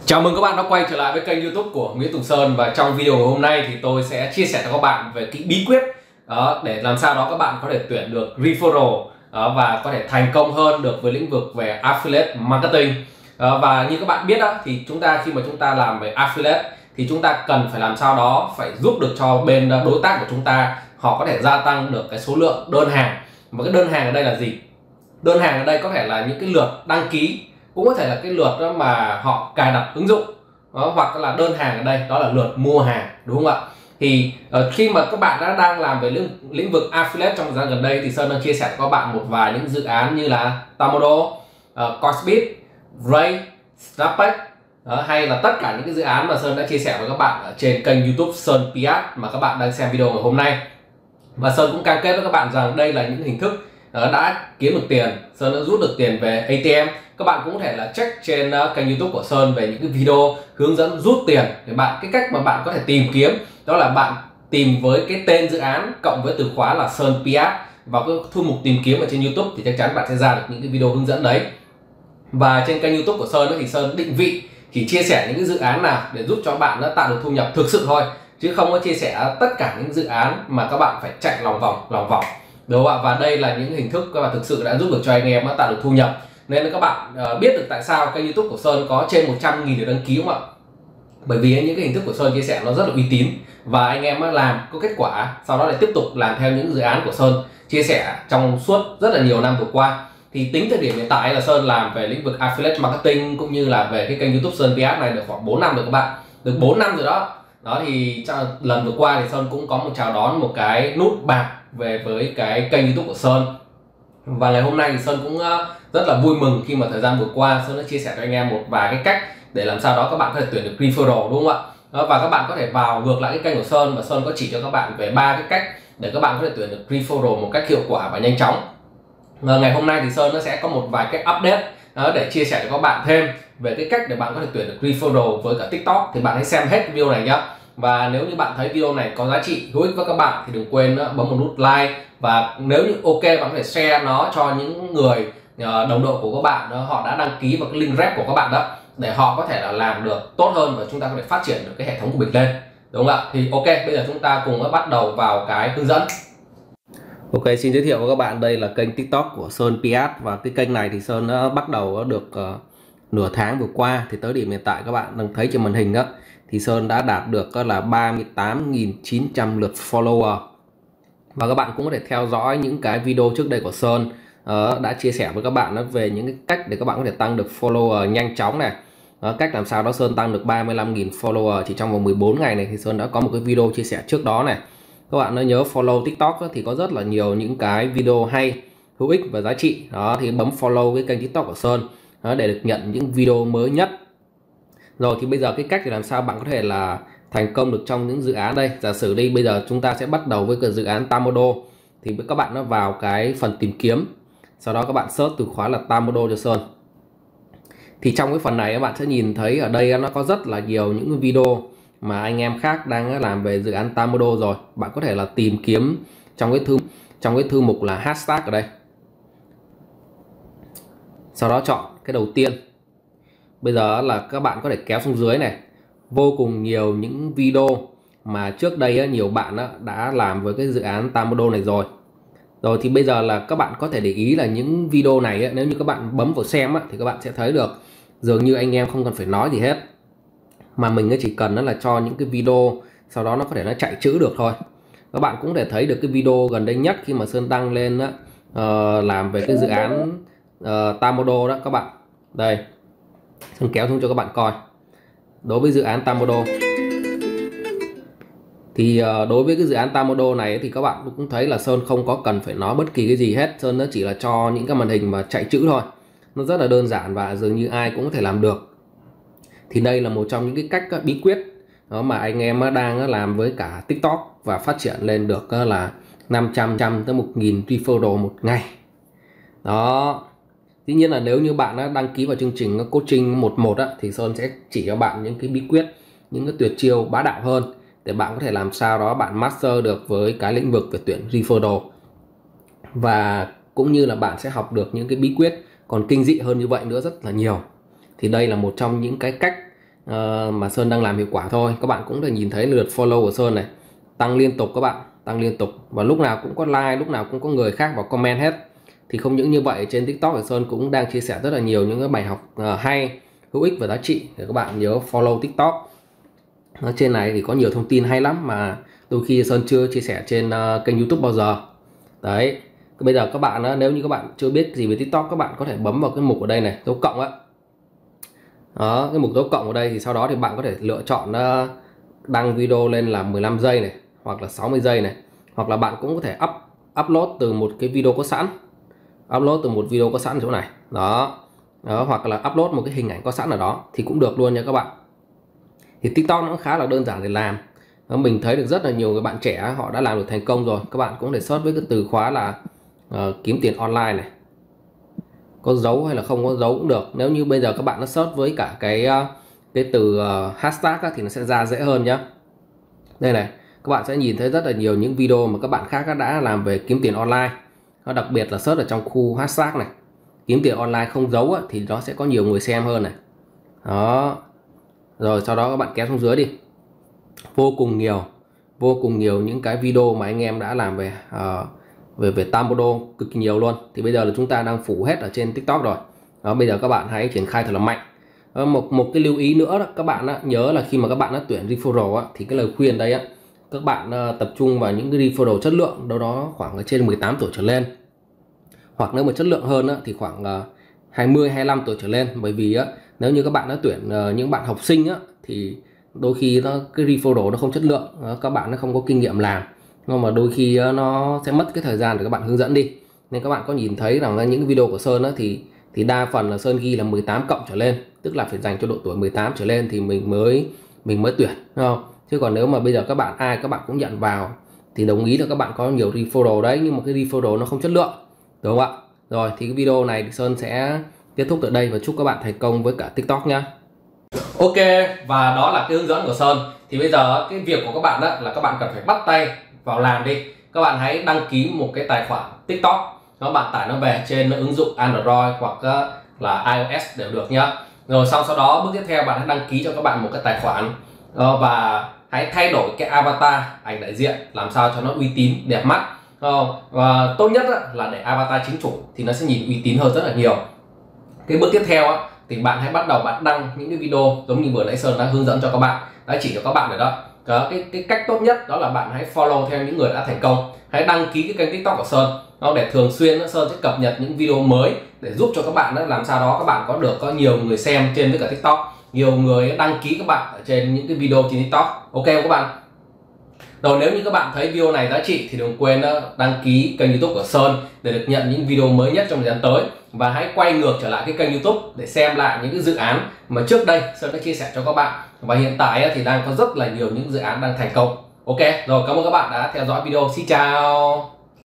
Chào mừng các bạn đã quay trở lại với kênh YouTube của Nguyễn Tùng Sơn. Và trong video hôm nay thì tôi sẽ chia sẻ cho các bạn về cái bí quyết để làm sao đó các bạn có thể tuyển được referral và có thể thành công hơn được với lĩnh vực về affiliate marketing. Và như các bạn biết thì khi mà chúng ta làm về affiliate thì chúng ta cần phải làm sao đó phải giúp được cho bên đối tác của chúng ta họ có thể gia tăng được cái số lượng đơn hàng. Và cái đơn hàng ở đây là gì? Đơn hàng ở đây có thể là những cái lượt đăng ký, cũng có thể là cái lượt đó mà họ cài đặt ứng dụng hoặc là đơn hàng ở đây đó là lượt mua hàng, đúng không ạ? Thì khi mà các bạn đang làm về lĩnh vực affiliate trong thời gian gần đây thì Sơn đang chia sẻ cho các bạn một vài những dự án như là Tamodo, Coinsbit, Ray, Snapback, hay là tất cả những cái dự án mà Sơn đã chia sẻ với các bạn ở trên kênh YouTube Sơn Piat mà các bạn đang xem video ngày hôm nay. Và Sơn cũng cam kết với các bạn rằng đây là những hình thức đã kiếm được tiền. Sơn đã rút được tiền về ATM. Các bạn cũng có thể là check trên kênh YouTube của Sơn về những cái video hướng dẫn rút tiền để cái cách mà bạn có thể tìm kiếm đó là bạn tìm với cái tên dự án cộng với từ khóa là Sơn Piat vào cái thư mục tìm kiếm ở trên YouTube thì chắc chắn bạn sẽ ra được những cái video hướng dẫn đấy. Và trên kênh YouTube của Sơn thì Sơn định vị chỉ chia sẻ những cái dự án nào để giúp cho bạn tạo được thu nhập thực sự thôi, chứ không có chia sẻ tất cả những dự án mà các bạn phải chạy lòng vòng, đúng không ạ? Và đây là những hình thức các bạn thực sự đã giúp được cho anh em tạo được thu nhập. Nên là các bạn biết được tại sao kênh YouTube của Sơn có trên 100.000 lượt đăng ký, không ạ? Bởi vì những cái hình thức của Sơn chia sẻ nó rất là uy tín và anh em làm có kết quả, sau đó lại tiếp tục làm theo những dự án của Sơn chia sẻ trong suốt rất là nhiều năm vừa qua. Thì tính thời điểm hiện tại là Sơn làm về lĩnh vực affiliate marketing cũng như là về cái kênh YouTube Sơn Piat này được khoảng 4 năm rồi các bạn, được 4 năm rồi đó. Thì lần vừa qua thì Sơn cũng có chào đón một cái nút bạc về với cái kênh YouTube của Sơn. Và ngày hôm nay thì Sơn cũng rất là vui mừng khi mà thời gian vừa qua Sơn đã chia sẻ cho anh em một vài cái cách để làm sao đó các bạn có thể tuyển được referral, đúng không ạ? Và các bạn có thể vào ngược lại cái kênh của Sơn và Sơn có chỉ cho các bạn về 3 cái cách để các bạn có thể tuyển được referral một cách hiệu quả và nhanh chóng. Ngày hôm nay thì Sơn nó sẽ có một vài cái update để chia sẻ cho các bạn thêm về cái cách để bạn có thể tuyển được referral với cả TikTok. Thì bạn hãy xem hết video này nhé. Và nếu như bạn thấy video này có giá trị hữu ích với các bạn thì đừng quên bấm một nút like, và nếu như ok bạn có thể share nó cho những người đồng đội của các bạn họ đã đăng ký vào cái link rep của các bạn đó, để họ có thể là làm được tốt hơn và chúng ta có thể phát triển được cái hệ thống của mình lên, đúng không ạ? Thì ok, bây giờ chúng ta cùng bắt đầu vào cái hướng dẫn. Ok, xin giới thiệu với các bạn, đây là kênh TikTok của Sơn Piat. Và cái kênh này thì Sơn đã bắt đầu được nửa tháng vừa qua. Thì tới điểm hiện tại các bạn đang thấy trên màn hình đó thì Sơn đã đạt được là 38.900 lượt follower. Và các bạn cũng có thể theo dõi những cái video trước đây của Sơn đã chia sẻ với các bạn về những cái cách để các bạn có thể tăng được follower nhanh chóng này. Cách làm sao đó Sơn tăng được 35.000 follower chỉ trong vòng 14 ngày này thì Sơn đã có một cái video chia sẻ trước đó này. Các bạn nhớ follow TikTok thì có rất là nhiều những cái video hay, hữu ích và giá trị đó, thì bấm follow cái kênh TikTok của Sơn để được nhận những video mới nhất. Rồi thì bây giờ cái cách để làm sao bạn có thể là thành công được trong những dự án đây. Giả sử đi, bây giờ chúng ta sẽ bắt đầu với cái dự án Tamodo. Thì các bạn nó vào cái phần tìm kiếm, sau đó các bạn search từ khóa là Tamodo cho Sơn. Thì trong cái phần này các bạn sẽ nhìn thấy ở đây nó có rất là nhiều những video mà anh em khác đang làm về dự án Tamodo rồi. Bạn có thể là tìm kiếm trong cái thư mục là hashtag ở đây, sau đó chọn cái đầu tiên. Bây giờ là các bạn có thể kéo xuống dưới này, vô cùng nhiều những video mà trước đây nhiều bạn đã làm với cái dự án Tamodo này rồi. Rồi thì bây giờ là các bạn có thể để ý là những video này nếu như các bạn bấm vào xem thì các bạn sẽ thấy được dường như anh em không cần phải nói gì hết, mà mình chỉ cần là cho những cái video, sau đó nó có thể nó chạy chữ được thôi. Các bạn cũng thể thấy được cái video gần đây nhất khi mà Sơn đăng lên làm về cái dự án Tamodo đó các bạn. Đây, Sơn kéo xuống cho các bạn coi. Đối với dự án Tamodo thì đối với cái dự án Tamodo này thì các bạn cũng thấy là Sơn không có cần phải nói bất kỳ cái gì hết. Sơn nó chỉ là cho những cái màn hình mà chạy chữ thôi. Nó rất là đơn giản và dường như ai cũng có thể làm được. Thì đây là một trong những cái cách bí quyết đó mà anh em đang làm với cả TikTok và phát triển lên được là 500 tới 1.000 referral một ngày. Đó. Tuy nhiên là nếu như bạn đã đăng ký vào chương trình coaching 11 thì Sơn sẽ chỉ cho bạn những cái bí quyết, những cái tuyệt chiêu bá đạo hơn để bạn có thể làm sao đó bạn master được với cái lĩnh vực về tuyển referral. Và cũng như là bạn sẽ học được những cái bí quyết còn kinh dị hơn như vậy nữa rất là nhiều. Thì đây là một trong những cái cách mà Sơn đang làm hiệu quả thôi. Các bạn cũng thể nhìn thấy lượt follow của Sơn này tăng liên tục các bạn, tăng liên tục, và lúc nào cũng có like, lúc nào cũng có người khác vào comment hết. Thì không những như vậy, trên TikTok của Sơn cũng đang chia sẻ rất là nhiều những cái bài học hay, hữu ích và giá trị, để các bạn nhớ follow TikTok. Ở trên này thì có nhiều thông tin hay lắm mà đôi khi Sơn chưa chia sẻ trên kênh YouTube bao giờ. Đấy, bây giờ các bạn nếu như các bạn chưa biết gì về TikTok, các bạn có thể bấm vào cái mục ở đây này, dấu cộng á. Đó, cái mục dấu cộng ở đây thì sau đó thì bạn có thể lựa chọn đăng video lên là 15 giây này, hoặc là 60 giây này, hoặc là bạn cũng có thể upload từ một cái video có sẵn, upload từ một video có sẵn ở chỗ này. Đó, hoặc là upload một cái hình ảnh có sẵn ở đó thì cũng được luôn nha các bạn. Thì TikTok nó khá là đơn giản để làm. Mình thấy được rất là nhiều người bạn trẻ họ đã làm được thành công rồi. Các bạn cũng để search với cái từ khóa là kiếm tiền online này, có dấu hay là không có dấu cũng được. Nếu như bây giờ các bạn nó search với cả cái từ hashtag thì nó sẽ ra dễ hơn nhé. Đây này, các bạn sẽ nhìn thấy rất là nhiều những video mà các bạn khác đã làm về kiếm tiền online. Đặc biệt là search ở trong khu hashtag này, kiếm tiền online không dấu thì nó sẽ có nhiều người xem hơn này. Đó, rồi sau đó các bạn kéo xuống dưới đi, vô cùng nhiều những cái video mà anh em đã làm về Tambodo, cực kỳ nhiều luôn. Thì bây giờ là chúng ta đang phủ hết ở trên TikTok rồi. Đó, bây giờ các bạn hãy triển khai thật là mạnh. Một cái lưu ý nữa đó, các bạn nhớ là khi mà các bạn đã tuyển referral thì cái lời khuyên đây các bạn tập trung vào những cái referral chất lượng, đâu đó khoảng trên 18 tuổi trở lên, hoặc nếu mà chất lượng hơn thì khoảng 20-25 tuổi trở lên. Bởi vì nếu như các bạn đã tuyển những bạn học sinh thì đôi khi cái referral nó không chất lượng, các bạn nó không có kinh nghiệm làm, nhưng mà đôi khi nó sẽ mất cái thời gian để các bạn hướng dẫn đi. Nên các bạn có nhìn thấy rằng những video của Sơn thì đa phần là Sơn ghi là 18 cộng trở lên, tức là phải dành cho độ tuổi 18 trở lên thì mình mới tuyển, đúng không? Chứ còn nếu mà bây giờ các bạn cũng nhận vào thì đồng ý là các bạn có nhiều referral đấy, nhưng mà cái referral nó không chất lượng, đúng không ạ? Rồi thì cái video này thì Sơn sẽ kết thúc tại đây và chúc các bạn thành công với cả TikTok nhá. Ok, và đó là cái hướng dẫn của Sơn. Thì bây giờ cái việc của các bạn là các bạn cần phải bắt tay vào làm đi. Các bạn hãy đăng ký một cái tài khoản TikTok, các bạn tải nó về trên ứng dụng Android hoặc là iOS đều được nhá. Rồi sau đó bước tiếp theo bạn hãy đăng ký cho các bạn một cái tài khoản và hãy thay đổi cái avatar, ảnh đại diện làm sao cho nó uy tín, đẹp mắt. Và tốt nhất là để avatar chính chủ thì nó sẽ nhìn uy tín hơn rất là nhiều. Cái bước tiếp theo thì bạn hãy bắt đầu bạn đăng những cái video giống như vừa nãy Sơn đã hướng dẫn cho các bạn, đã chỉ cho các bạn rồi đó. Cái cách tốt nhất đó là bạn hãy follow theo những người đã thành công, hãy đăng ký cái kênh TikTok của Sơn để thường xuyên Sơn sẽ cập nhật những video mới để giúp cho các bạn làm sao đó các bạn có nhiều người xem trên với cả TikTok, nhiều người đăng ký các bạn ở trên những cái video trên TikTok. Ok các bạn. Rồi nếu như các bạn thấy video này giá trị thì đừng quên đăng ký kênh YouTube của Sơn để được nhận những video mới nhất trong thời gian tới, và hãy quay ngược trở lại cái kênh YouTube để xem lại những cái dự án mà trước đây Sơn đã chia sẻ cho các bạn, và hiện tại thì đang có rất là nhiều những dự án đang thành công. Ok rồi, cảm ơn các bạn đã theo dõi video. Xin chào.